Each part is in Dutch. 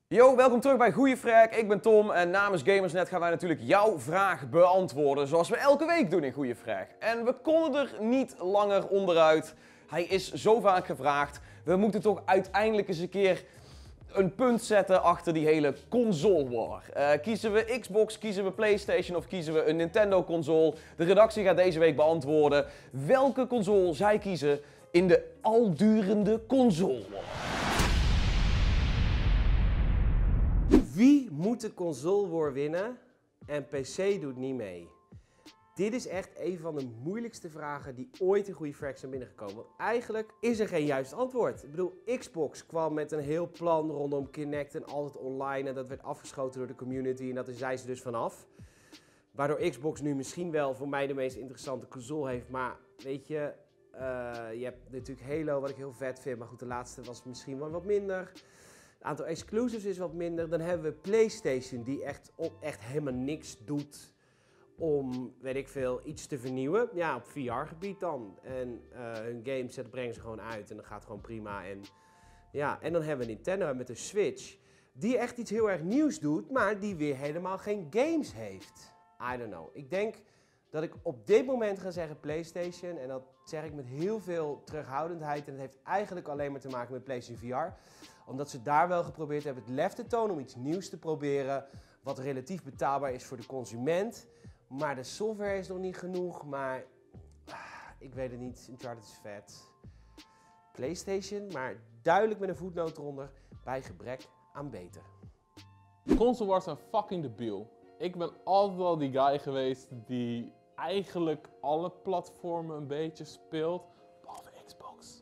Yo, welkom terug bij Goeie Frag. Ik ben Tom en namens Gamersnet gaan wij natuurlijk jouw vraag beantwoorden zoals we elke week doen in Goeie Frag. En we konden er niet langer onderuit. Hij is zo vaak gevraagd. We moeten toch uiteindelijk eens een keer een punt zetten achter die hele console war. Kiezen we Xbox, kiezen we PlayStation of kiezen we een Nintendo console? De redactie gaat deze week beantwoorden welke console zij kiezen in de aldurende console war. Wie moet de console war winnen en PC doet niet mee? Dit is echt een van de moeilijkste vragen die ooit in Goeie Frag zijn binnengekomen. Want eigenlijk is er geen juist antwoord. Ik bedoel, Xbox kwam met een heel plan rondom Kinect en altijd online. En dat werd afgeschoten door de community en daar zijn ze dus vanaf. Waardoor Xbox nu misschien wel voor mij de meest interessante console heeft. Maar weet je, je hebt natuurlijk Halo wat ik heel vet vind. Maar goed, de laatste was misschien wel wat minder. Het aantal exclusives is wat minder. Dan hebben we PlayStation die echt helemaal niks doet om, weet ik veel, iets te vernieuwen. Ja, op VR-gebied dan. En hun games, dat brengen ze gewoon uit en dat gaat gewoon prima. En, ja, en dan hebben we Nintendo met de Switch, die echt iets heel erg nieuws doet, maar die weer helemaal geen games heeft. I don't know. Ik denk dat ik op dit moment ga zeggen PlayStation. En dat zeg ik met heel veel terughoudendheid. En dat heeft eigenlijk alleen maar te maken met PlayStation VR. Omdat ze daar wel geprobeerd hebben het lef te tonen om iets nieuws te proberen. Wat relatief betaalbaar is voor de consument. Maar de software is nog niet genoeg. Maar ik weet het niet. Uncharted is vet. PlayStation, maar duidelijk met een voetnoot eronder. Bij gebrek aan beter. Console wars zijn fucking debiel. Ik ben altijd wel die guy geweest die eigenlijk alle platformen een beetje speelt. Behalve Xbox.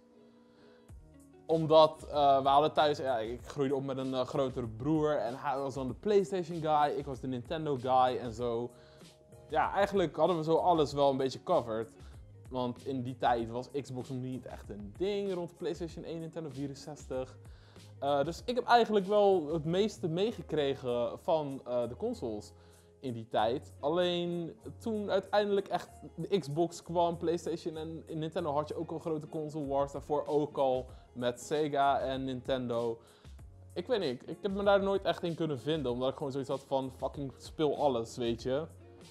Omdat we hadden thuis, ja, ik groeide op met een grotere broer en hij was dan de PlayStation guy, ik was de Nintendo guy en zo. Ja, eigenlijk hadden we zo alles wel een beetje covered. Want in die tijd was Xbox nog niet echt een ding rond de PlayStation 1, Nintendo 64. Dus ik heb eigenlijk wel het meeste meegekregen van de consoles in die tijd. Alleen toen uiteindelijk echt de Xbox kwam, PlayStation en in Nintendo had je ook al grote console wars. Daarvoor ook al met Sega en Nintendo. Ik weet niet, ik heb me daar nooit echt in kunnen vinden. Omdat ik gewoon zoiets had van fucking speel alles, weet je.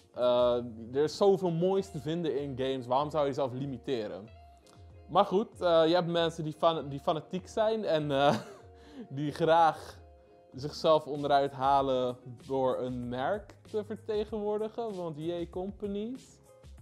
Er is zoveel moois te vinden in games, waarom zou je jezelf limiteren? Maar goed, je hebt mensen die fanatiek zijn en die graag zichzelf onderuit halen door een merk te vertegenwoordigen, want jee companies.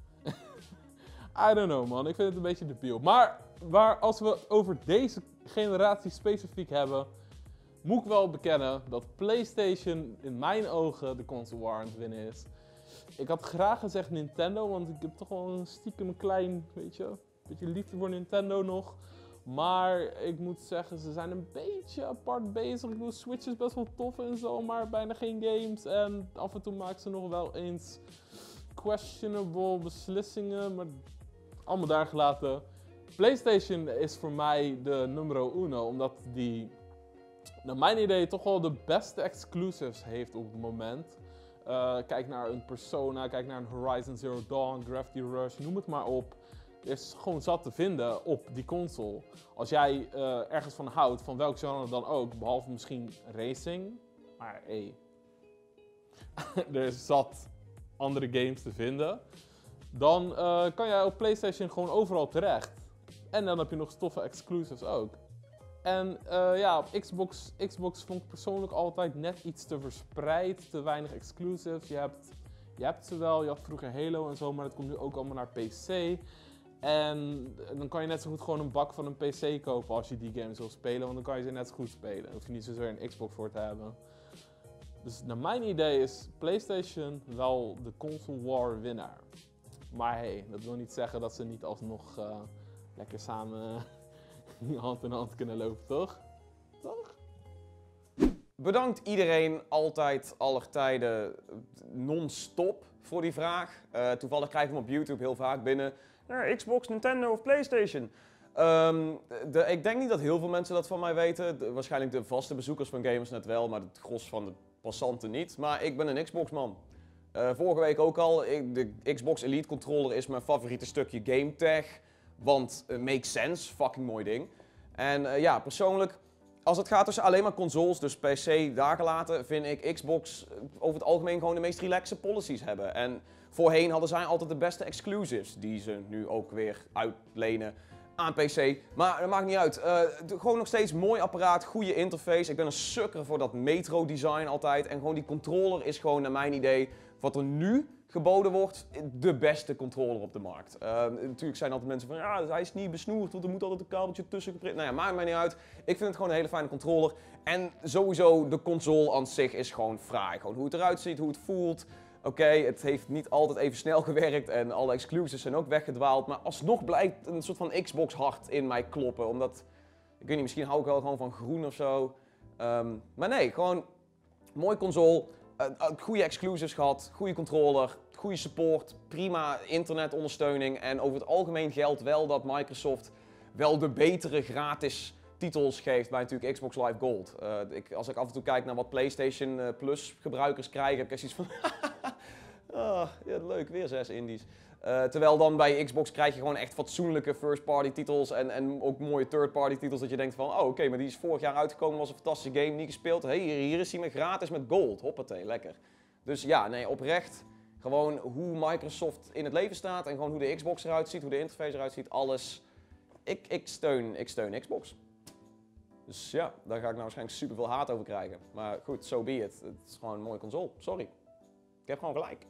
I don't know man, ik vind het een beetje debiel. Maar als we het over deze generatie specifiek hebben, moet ik wel bekennen dat PlayStation in mijn ogen de console war aan het winnen is. Ik had graag gezegd Nintendo, want ik heb toch wel een stiekem klein, weet je, beetje liefde voor Nintendo nog. Maar ik moet zeggen, ze zijn een beetje apart bezig. Ik bedoel, Switch is best wel tof en zo, maar bijna geen games. En af en toe maken ze nog wel eens questionable beslissingen, maar allemaal daar gelaten. PlayStation is voor mij de numero uno, omdat die, naar mijn idee, toch wel de beste exclusives heeft op het moment. Kijk naar een Persona, kijk naar een Horizon Zero Dawn, Gravity Rush, noem het maar op. Er is gewoon zat te vinden op die console. Als jij ergens van houdt, van welk genre dan ook, behalve misschien racing. Maar hey, er is zat andere games te vinden. Dan kan jij op PlayStation gewoon overal terecht. En dan heb je nog stoffe exclusives ook. En ja, op Xbox vond ik persoonlijk altijd net iets te verspreid, te weinig exclusives. Je hebt ze wel, je had vroeger Halo en zo, maar dat komt nu ook allemaal naar PC. En dan kan je net zo goed gewoon een bak van een PC kopen als je die games wil spelen, want dan kan je ze net zo goed spelen. Daar hoef je niet zozeer een Xbox voor te hebben. Dus naar mijn idee is PlayStation wel de console war winnaar. Maar hey, dat wil niet zeggen dat ze niet alsnog lekker samen hand in hand kunnen lopen, toch? Toch? Bedankt iedereen, altijd, aller tijden, non-stop voor die vraag. Toevallig krijg ik hem op YouTube heel vaak binnen. Xbox, Nintendo of PlayStation? Ik denk niet dat heel veel mensen dat van mij weten. Waarschijnlijk de vaste bezoekers van Gamersnet wel, maar het gros van de passanten niet. Maar ik ben een Xbox-man. Vorige week ook al. De Xbox Elite Controller is mijn favoriete stukje game tech. Want makes sense, fucking mooi ding. En ja, persoonlijk, Als het gaat tussen alleen maar consoles, dus PC daar gelaten, vind ik Xbox over het algemeen gewoon de meest relaxe policies hebben. En voorheen hadden zij altijd de beste exclusives, die ze nu ook weer uitlenen aan PC. Maar dat maakt niet uit. Gewoon nog steeds mooi apparaat, goede interface. Ik ben een sukker voor dat Metro design altijd. En gewoon die controller is gewoon naar mijn idee, wat er nu geboden wordt, de beste controller op de markt. Natuurlijk zijn er altijd mensen van, ja, hij is niet besnoerd, want er moet altijd een kabeltje tussen geprikt. Nou ja, maakt mij niet uit. Ik vind het gewoon een hele fijne controller. En sowieso, de console aan zich is gewoon fraai. Gewoon hoe het eruit ziet, hoe het voelt. Oké, het heeft niet altijd even snel gewerkt en alle exclusives zijn ook weggedwaald. Maar alsnog blijkt een soort van Xbox hart in mij kloppen. Omdat, ik weet niet, misschien hou ik wel gewoon van groen of zo. Maar nee, gewoon mooi console. Goede exclusives gehad, goede controller, goede support, prima internetondersteuning. En over het algemeen geldt wel dat Microsoft wel de betere gratis titels geeft bij natuurlijk Xbox Live Gold. Als ik af en toe kijk naar wat PlayStation Plus gebruikers krijgen, heb ik echt zoiets van oh, ja, leuk, weer 6 indies. Terwijl dan bij Xbox krijg je gewoon echt fatsoenlijke first-party titels en ook mooie third-party titels dat je denkt van, oh oké, maar die is vorig jaar uitgekomen, was een fantastische game, niet gespeeld. Hey, hier is hij maar gratis met gold, hoppatee, lekker. Dus ja, nee, oprecht, gewoon hoe Microsoft in het leven staat en gewoon hoe de Xbox eruit ziet, hoe de interface eruit ziet, alles. Ik steun Xbox. Dus ja, daar ga ik nou waarschijnlijk super veel haat over krijgen. Maar goed, so be it. Het is gewoon een mooie console, sorry. Ik heb gewoon gelijk.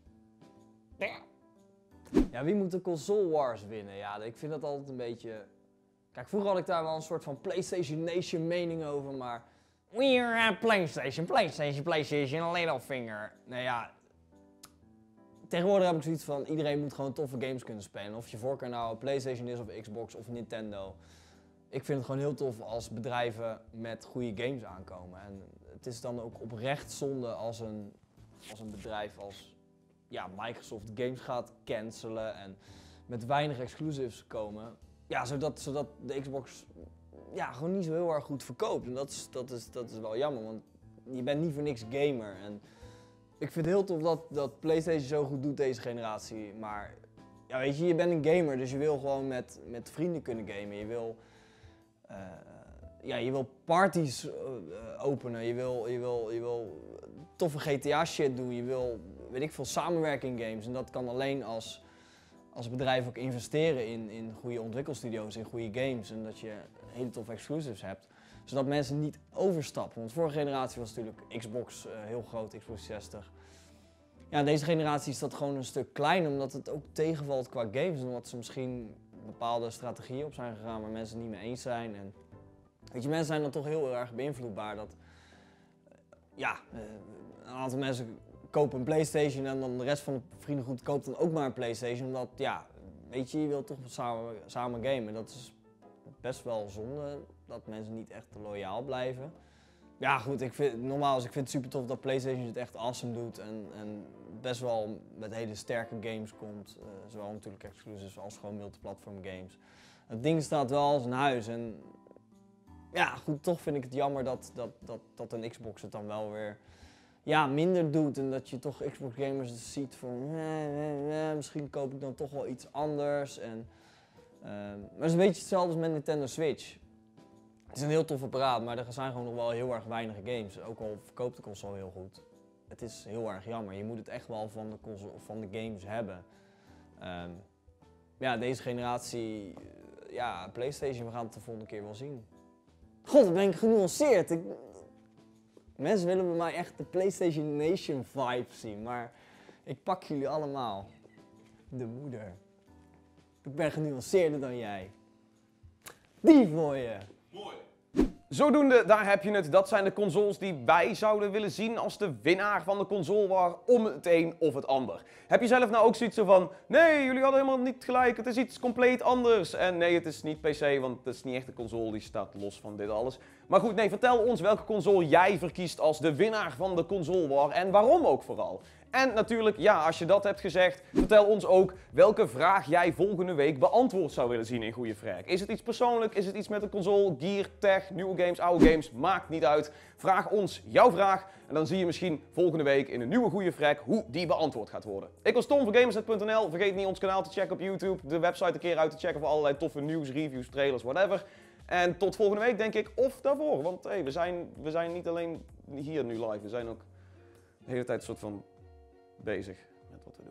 Ja. Ja, wie moet de console wars winnen? Ja, ik vind dat altijd een beetje... Kijk, vroeger had ik daar wel een soort van PlayStation Nation mening over, maar... We're PlayStation, Littlefinger. Nou ja... Tegenwoordig heb ik zoiets van, iedereen moet gewoon toffe games kunnen spelen. Of je voorkeur nou PlayStation is of Xbox of Nintendo. Ik vind het gewoon heel tof als bedrijven met goede games aankomen. En het is dan ook oprecht zonde als een bedrijf als... Ja, Microsoft games gaat cancelen en met weinig exclusives komen. Ja, zodat de Xbox ja, gewoon niet zo heel erg goed verkoopt. En dat is wel jammer, want je bent niet voor niks gamer. En ik vind het heel tof dat PlayStation zo goed doet deze generatie. Maar ja, weet je bent een gamer, dus je wil gewoon met vrienden kunnen gamen. Je wil parties openen, je wil toffe GTA shit doen, je wil, weet ik veel, samenwerking games. En dat kan alleen als bedrijf ook investeren in goede ontwikkelstudio's, in goede games. En dat je hele toffe exclusives hebt, zodat mensen niet overstappen. Want vorige generatie was natuurlijk Xbox heel groot, Xbox 60. Ja, deze generatie is dat gewoon een stuk kleiner, omdat het ook tegenvalt qua games. En omdat ze misschien bepaalde strategieën op zijn gegaan waar mensen het niet mee eens zijn. En weet je, mensen zijn dan toch heel erg beïnvloedbaar dat... een aantal mensen kopen een PlayStation en dan de rest van de vriendengroep koopt dan ook maar een PlayStation. Omdat, ja, weet je wilt toch samen gamen. Dat is best wel zonde dat mensen niet echt loyaal blijven. Ja goed, ik vind het super tof dat PlayStation het echt awesome doet en best wel met hele sterke games komt. Zowel natuurlijk exclusives als gewoon multiplatform games. Het ding staat wel als een huis en ja goed, toch vind ik het jammer dat een Xbox het dan wel weer minder doet en dat je toch Xbox gamers ziet van misschien koop ik dan toch wel iets anders. Maar het is een beetje hetzelfde als met Nintendo Switch. Het is een heel tof apparaat, maar er zijn gewoon nog wel heel erg weinig games. Ook al verkoopt de console heel goed. Het is heel erg jammer. Je moet het echt wel van de console of van de games hebben. Deze generatie, PlayStation, we gaan het de volgende keer wel zien. God, dan ben ik genuanceerd. Mensen willen bij mij echt de PlayStation Nation vibe zien, maar ik pak jullie allemaal. De moeder. Ik ben genuanceerder dan jij. Die voor je. Zodoende, daar heb je het. Dat zijn de consoles die wij zouden willen zien als de winnaar van de console war om het een of het ander. Heb je zelf nou ook zoiets van, nee, jullie hadden helemaal niet gelijk, het is iets compleet anders. En nee, het is niet PC, want het is niet echt een console, die staat los van dit alles. Maar goed, nee, vertel ons welke console jij verkiest als de winnaar van de console war en waarom ook vooral. En natuurlijk, ja, als je dat hebt gezegd, vertel ons ook welke vraag jij volgende week beantwoord zou willen zien in Goeie Frag. Is het iets persoonlijk? Is het iets met een console, gear, tech, nieuwe games, oude games? Maakt niet uit. Vraag ons jouw vraag en dan zie je misschien volgende week in een nieuwe Goeie Frag hoe die beantwoord gaat worden. Ik was Tom van Gamersnet.nl. Vergeet niet ons kanaal te checken op YouTube, de website een keer uit te checken voor allerlei toffe nieuws, reviews, trailers, whatever. En tot volgende week denk ik, of daarvoor. Want hey, we zijn niet alleen hier nu live, we zijn ook de hele tijd een soort van bezig met wat we doen.